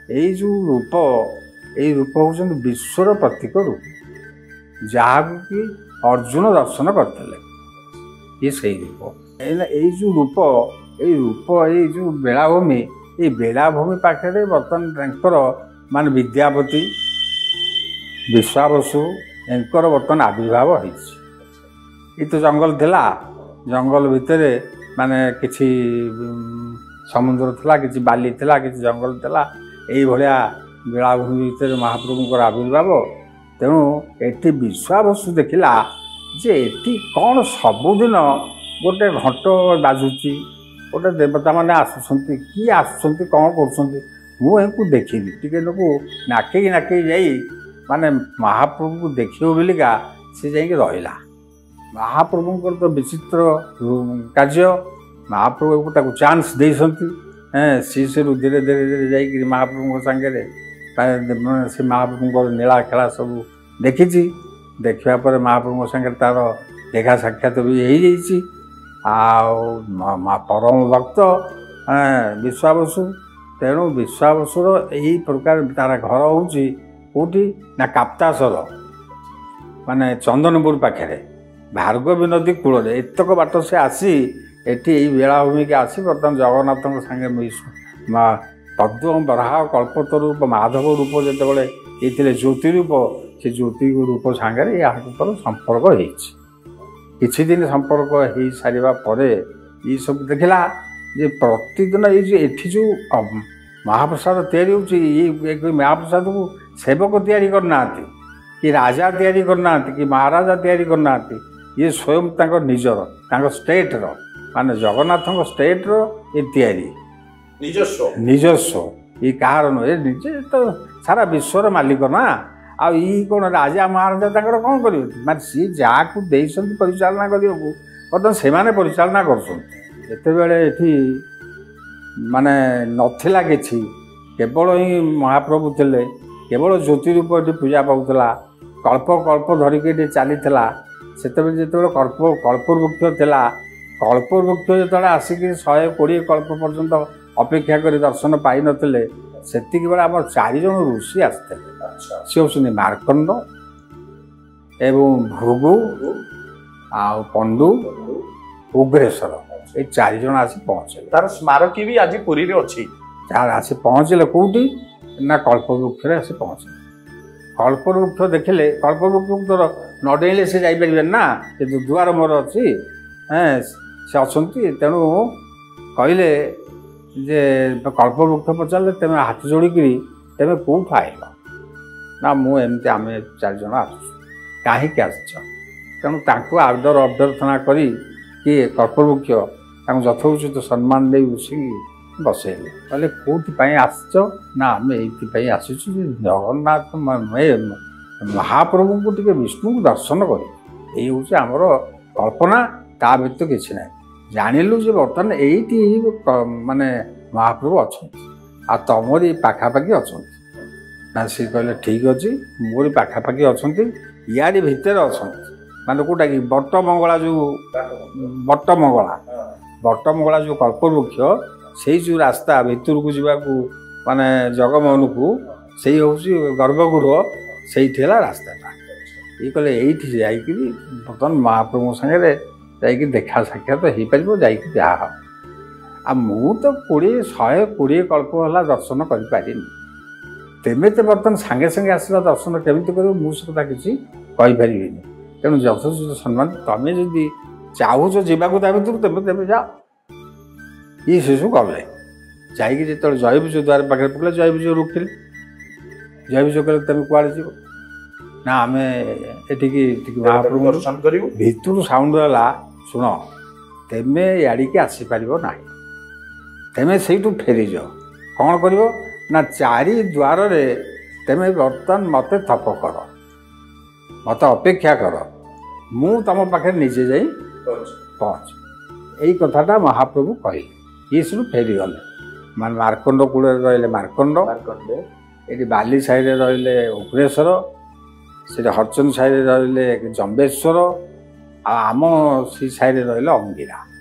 ଏଇ ଯେଉଁ ରୂପ ଏଇ ରୂପ ହେଉଛନ୍ତି ବିଶ୍ୱର ପ୍ରତୀକ ରୂପ ଯାହାକୁ କି ଅର୍ଜୁନ ଦର୍ଶନ କରିଥିଲେ ଇଏ ସେଇ ରୂପ। ଏଇ ଯେଉଁ ରୂପ ଏଇ ଯେଉଁ ବେଳାଭୂମି ଏଇ ବେଳାଭୂମି ପାଖରେ ବର୍ତ୍ତମାନ ତାଙ୍କର ମାନେ ବିଦ୍ୟାପତି ବିଶ୍ୱାବସୁ ଏଙ୍କର ବର୍ତ୍ତମାନ ଆବିର୍ଭାବ ହେଇଛି। ଏଇ ତ ଜଙ୍ଗଲ ଥିଲା, ଜଙ୍ଗଲ ଭିତରେ ମାନେ କିଛି ସମୁଦ୍ର ଥିଲା, କିଛି ବାଲି ଥିଲା, କିଛି ଜଙ୍ଗଲ ଥିଲା, ଏଇଭଳିଆ ବେଳାଭୂମି ଭିତରେ ମହାପ୍ରଭୁଙ୍କର ଆବିର୍ଭାବ। ତେଣୁ ଏଠି ବିଶ୍ୱାବସୁ ଦେଖିଲା ଯେ ଏଠି କ'ଣ ସବୁଦିନ ଗୋଟେ ଘଣ୍ଟ ବାଜୁଛି, ଗୋଟେ ଦେବତାମାନେ ଆସୁଛନ୍ତି, କିଏ ଆସୁଛନ୍ତି, କ'ଣ କରୁଛନ୍ତି, ମୁଁ ଏହାକୁ ଦେଖିବି ଟିକେ ଲୋକ ନାକେଇ ଯାଇ ମାନେ ମହାପ୍ରଭୁଙ୍କୁ ଦେଖିବ ବୋଲିକା ସେ ଯାଇକି ରହିଲା। ମହାପ୍ରଭୁଙ୍କର ତ ବିଚିତ୍ର କାର୍ଯ୍ୟ, ମହାପ୍ରଭୁଙ୍କୁ ତାକୁ ଚାନ୍ସ ଦେଇଛନ୍ତି। ସେରୁ ଧୀରେ ଧୀରେ ଯାଇକିରି ମହାପ୍ରଭୁଙ୍କ ସାଙ୍ଗରେ ସେ ମହାପ୍ରଭୁଙ୍କର ନୀଳା ଖେଳା ସବୁ ଦେଖିଛି। ଦେଖିବା ପରେ ମହାପ୍ରଭୁଙ୍କ ସାଙ୍ଗରେ ତା'ର ଦେଖା ସାକ୍ଷାତ ବି ହେଇଯାଇଛି। ଆଉ ପରମ ଭକ୍ତ ବିଶ୍ୱାବସୁ। ତେଣୁ ବିଶ୍ୱାବସୁର ଏହି ପ୍ରକାର ତା'ର ଘର ହେଉଛି କେଉଁଠି ନା କାପ୍ତାସର ମାନେ ଚନ୍ଦନପୁର ପାଖରେ ଭାର୍ଗବୀ ନଦୀ କୂଳରେ। ଏତକ ବାଟ ସେ ଆସି ଏଠି ଏଇ ବେଳାଭୂମିକି ଆସି ବର୍ତ୍ତମାନ ଜଗନ୍ନାଥଙ୍କ ସାଙ୍ଗେ ପଦ୍ମ ବରାହ କଳ୍ପତରୁ ରୂପ ମାଧବ ରୂପ ଯେତେବେଳେ ହେଇଥିଲେ ଜ୍ୟୋତି ରୂପ, ସେ ଜ୍ୟୋତି ରୂପ ସାଙ୍ଗରେ ଏହାଙ୍କର ସମ୍ପର୍କ ହେଇଛି। କିଛି ଦିନ ସମ୍ପର୍କ ହେଇସାରିବା ପରେ ଏଇସବୁ ଦେଖିଲା ଯେ ପ୍ରତିଦିନ ଏଇ ଯେଉଁ ଏଠି ଯେଉଁ ମହାପ୍ରସାଦ ତିଆରି ହେଉଛି, ଏଇ ମହାପ୍ରସାଦକୁ ସେବକ ତିଆରି କରିନାହାନ୍ତି, କି ରାଜା ତିଆରି କରିନାହାନ୍ତି, କି ମହାରାଜା ତିଆରି କରିନାହାନ୍ତି। ଇଏ ସ୍ୱୟଂ ତାଙ୍କ ନିଜର, ତାଙ୍କ ଷ୍ଟେଟ୍ର ମାନେ ଜଗନ୍ନାଥଙ୍କ ଷ୍ଟେଟ୍ର ଏ ତିଆରି ନିଜସ୍ୱ। ଇଏ କାହାର ନୁହେଁ, ଏ ନିଜେ ତ ସାରା ବିଶ୍ୱର ମାଲିକ ନା। ଆଉ ଇଏ କ'ଣ ରାଜା ମହାରାଜା ତାଙ୍କର କ'ଣ କରିବେ? ମାନେ ସିଏ ଯାହାକୁ ଦେଇଛନ୍ତି ପରିଚାଳନା କରିବାକୁ ବର୍ତ୍ତମାନ ସେମାନେ ପରିଚାଳନା କରୁଛନ୍ତି। ଯେତେବେଳେ ଏଠି ମାନେ ନଥିଲା କିଛି, କେବଳ ହିଁ ମହାପ୍ରଭୁ ଥିଲେ, କେବଳ ଜ୍ୟୋତି ରୂପ ଏଠି ପୂଜା ପାଉଥିଲା, କଳ୍ପ ଧରିକି ଏଠି ଚାଲିଥିଲା। ସେତେବେଳେ ଯେତେବେଳେ କଳ୍ପବୃକ୍ଷ ଥିଲା, କଳ୍ପବୃକ୍ଷ ଯେତେବେଳେ ଆସିକି 120 କଳ୍ପ ପର୍ଯ୍ୟନ୍ତ ଅପେକ୍ଷା କରି ଦର୍ଶନ ପାଇନଥିଲେ, ସେତିକି ବେଳେ ଆମର 4 ଜଣ ଋଷି ଆସିଥିଲେ। ସେ ହେଉଛନ୍ତି ମାର୍କଣ୍ଡ ଏବଂ ଭୃଗୁ ଆଉ ପଣ୍ଡୁ ଉଗ୍ରେଶ୍ୱର, ଏଇ 4 ଜଣ ଆସି ପହଞ୍ଚିଲେ। ତାର ସ୍ମାରକୀ ବି ଆଜି ପୁରୀରେ ଅଛି। ଯାହାର ଆସି ପହଞ୍ଚିଲେ କେଉଁଠି ନା କଳ୍ପବୃକ୍ଷରେ ଆସି ପହଞ୍ଚିଲେ। କଳ୍ପବୃକ୍ଷ ଦେଖିଲେ, କଳ୍ପବୃକ୍ଷକୁ ତ ନ ଡେଇଁଲେ ସେ ଯାଇପାରିବେନି ନା, କିନ୍ତୁ ଦୁଆର ମୋର ଅଛି, ସେ ଅଛନ୍ତି। ତେଣୁ କହିଲେ ଯେ କଳ୍ପବୃକ୍ଷ ପଚାରିଲେ ତେମେ ହାତ ଯୋଡ଼ିକିରି ତେମେ କେଉଁଠୁ ଆଇଲ? ନା ମୁଁ ଏମିତି ଆମେ 4 ଜଣ ଆସୁଛୁ। କାହିଁକି ଆସିଛ? ତେଣୁ ତାଙ୍କୁ ଆଦର ଅଭ୍ୟର୍ଥନା କରି କିଏ କଳ୍ପବୃକ୍ଷ ତାଙ୍କୁ ଯଥୋଚିତ ସମ୍ମାନ ଦେଇ ବସିକି ବସେଇଲେ। କହିଲେ କେଉଁଥିପାଇଁ ଆସିଛ? ନା ଆମେ ଏଇଥିପାଇଁ ଆସିଛୁ ଯେ ଜଗନ୍ନାଥ ମହାପ୍ରଭୁଙ୍କୁ ଟିକେ ବିଷ୍ଣୁଙ୍କୁ ଦର୍ଶନ କରିବୁ। ଏଇ ହେଉଛି ଆମର କଳ୍ପନା, ତା ବ୍ୟତୀତ କିଛି ନାହିଁ। ଜାଣିଲୁ ଯେ ବର୍ତ୍ତମାନ ଏଇଠି ମାନେ ମହାପ୍ରଭୁ ଅଛନ୍ତି, ଆଉ ତମରି ପାଖାପାଖି ଅଛନ୍ତି। ନା ସିଏ କହିଲେ ଠିକ୍ ଅଛି, ମୋରି ପାଖାପାଖି ଅଛନ୍ତି, ଇଆରି ଭିତରେ ଅଛନ୍ତି। ମାନେ କେଉଁଟା କି ବଟମଙ୍ଗଳା, ଯେଉଁ ବଟମଙ୍ଗଳା ଯେଉଁ କଳ୍ପବୃକ୍ଷ, ସେଇ ଯେଉଁ ରାସ୍ତା ଭିତରକୁ ଯିବାକୁ ମାନେ ଜଗମୋହନକୁ, ସେଇ ହେଉଛି ଗର୍ଭଗୃହ, ସେଇଠି ହେଲା ରାସ୍ତାଟା। ଇଏ କହିଲେ ଏଇଠି ଯାଇକିରି ବର୍ତ୍ତମାନ ମହାପ୍ରଭୁଙ୍କ ସାଙ୍ଗରେ ଯାଇକି ଦେଖା ସାକ୍ଷାତ ହେଇପାରିବ, ଯାଇକି ଯାହା ହେବ। ଆଉ ମୁଁ ତ 120 କଳ୍ପ ହେଲା ଦର୍ଶନ କରିପାରିନି, ତେମେ ତ ବର୍ତ୍ତମାନ ସାଙ୍ଗେ ସାଙ୍ଗେ ଆସିଲା ଦର୍ଶନ କେମିତି କରିବ ମୁଁ ସେ କଥା କିଛି କହିପାରିବିନି। ତେଣୁ ଯଥୋଚିତ ସମ୍ମାନ, ତମେ ଯଦି ଚାହୁଁଛ ଯିବାକୁ ତା ଭିତରୁ ତେମେ ଯାଅ। ଇଏ ସେସବୁ ଗଲେ। ଯାଇକି ଯେତେବେଳେ ଜୟବିଜୟ ଦ୍ୱାର ପାଖରେ ପଡ଼ିଲେ, ଜୟବିଜୟ ରୋକିଲେ। ଜୟବିଜୟ କହିଲେ ତମେ କୁଆଡ଼େ ଯିବ? ନା ଆମେ ଏଠିକି ମହାପ୍ରଭୁ ଦର୍ଶନ କରିବୁ। ଭିତରୁ ସାଉଣ୍ଡ ହେଲା, ଶୁଣ ତେମେ ଇଆଡ଼ିକି ଆସିପାରିବ ନାହିଁ, ତେମେ ସେଇଠୁ ଫେରିଯାଅ। କ'ଣ କରିବ ନା 4 ଦ୍ୱାରରେ ତେମେ ବର୍ତ୍ତମାନ ମୋତେ ଥପ କର, ମୋତେ ଅପେକ୍ଷା କର, ମୁଁ ତୁମ ପାଖରେ ନିଜେ ଯାଇ ପହଞ୍ଚ। ଏଇ କଥାଟା ମହାପ୍ରଭୁ କହିଲେ। ଇଏ ସବୁ ଫେରିଗଲେ। ମାନେ ମାର୍କଣ୍ଡ କୂଳରେ ରହିଲେ ମାର୍କଣ୍ଡ, ଏଠି ବାଲି ସାହିରେ ରହିଲେ ଉଗ୍ରେଶ୍ୱର, ସେଠି ହରଚନ୍ଦ ସାହିରେ ରହିଲେ ଜମ୍ବେଶ୍ୱର, ଆଉ ଆମ ସେଇ ସାହିରେ ରହିଲେ ଅଙ୍ଗିରା।